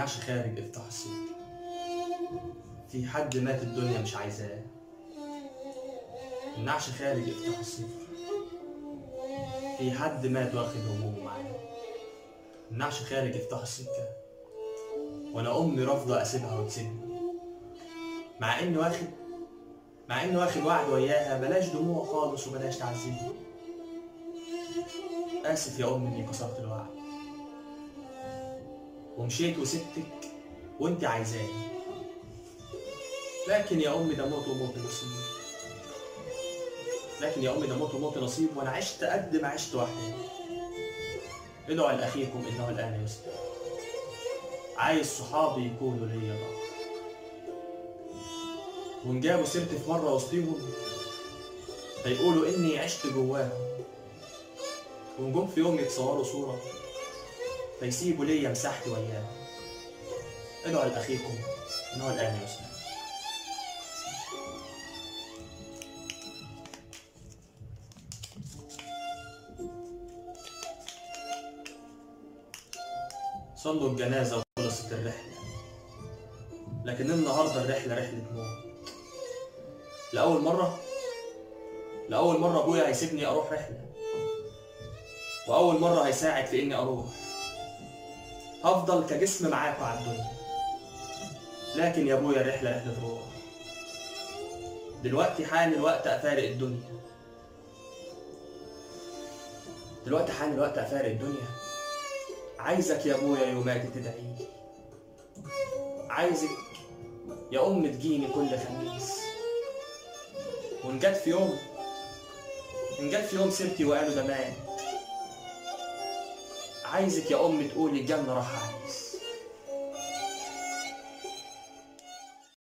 النعش خارج افتح الصدر. في حد مات الدنيا مش عايزاه. النعش خارج افتح الصدر. في حد مات واخد همومه معاه. النعش خارج افتح السكة، وانا امي رافضة اسيبها وتسيبني. مع اني واخد وعد وياها، بلاش دموع خالص وبلاش تعذيبني. اسف يا امي اني كسرت الوعد ومشيت وسبتك وانت عايزاني. لكن يا امي ده موت وموت نصيب. وانا عشت قد ما عشت وحدي. ادعوا لاخيكم انه الان يسلم. عايز صحابي يكونوا ليا ضهر، وان جابوا سيرتي في مره وسطيهم فيقولوا اني عشت جواهم، وان جم في يوم يتصوروا صوره فيسيبوا ليا مساحتي وياهم. ادعوا لاخيكم انه الان يسلم. صلوا الجنازة وخلصت الرحلة، لكن النهاردة الرحلة رحلة موت. لأول مرة أبويا هيسيبني أروح رحلة، وأول مرة هيساعد في إني أروح. هفضل كجسم معاكوا على الدنيا، لكن يا أبويا الرحلة رحلة روح. دلوقتي حان الوقت أفارق الدنيا. عايزك يا ابويا يوماتي تدعيلي. عايزك يا ام تجيني كل خميس. وان جت في يوم سيرتي وقالوا ده مات، عايزك يا ام تقولي الجنة راح عايز.